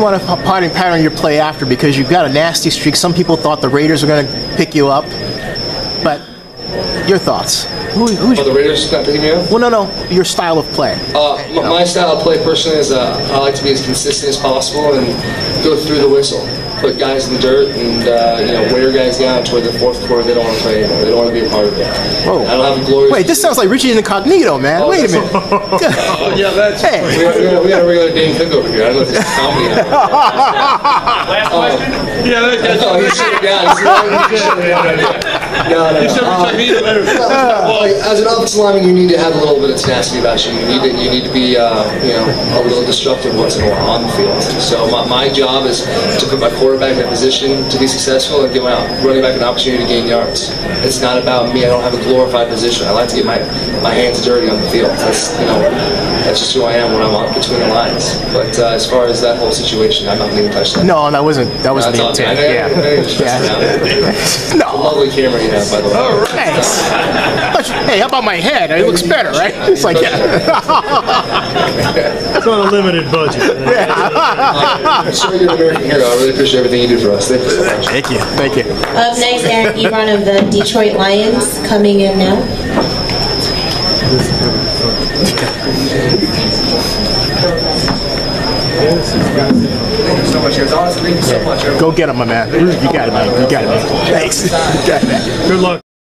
want to pattern your play after because you've got a nasty streak. Some people thought the Raiders were going to pick you up, but your thoughts? The Raiders not picking me up? Well, no, your style of play. My style of play personally is I like to be as consistent as possible and go through the whistle. Put guys in the dirt and wear guys down toward the fourth quarter. They don't want to play anymore. They don't want to be a part of it. Whoa. I don't have a glorious. Wait, this sounds like Richie Incognito, man. Wait a minute. Yeah, that's. Hey. We got a regular Dane Cook over here. I don't know if this is comedy. Last question. Yeah, that's all. He's shut it down. No. As an offensive lineman, you need to have a little bit of tenacity about you. You need to be a little disruptive once in a while on the field. So my job is to put my quarterback in a position to be successful and give running back an opportunity to gain yards. It's not about me. I don't have a glorified position. I like to get my hands dirty on the field. That's just who I am when I'm on between the lines. But as far as that whole situation, I'm not going to touch that. No, that wasn't the intent. Yeah. No. Lovely camera you have, by the way. Oh, thanks. Hey, how about my head? It looks better, right? It's like, It's on a limited budget. I'm sure you're an American hero. I really appreciate everything you do for us. Thank you so much. Thank you. Up next, Eric Ebron of the Detroit Lions coming in now. Thank you so much, guys. Honestly, thank you so much. Go get him, my man. You got it, man. Thanks. You got it, man. Good luck.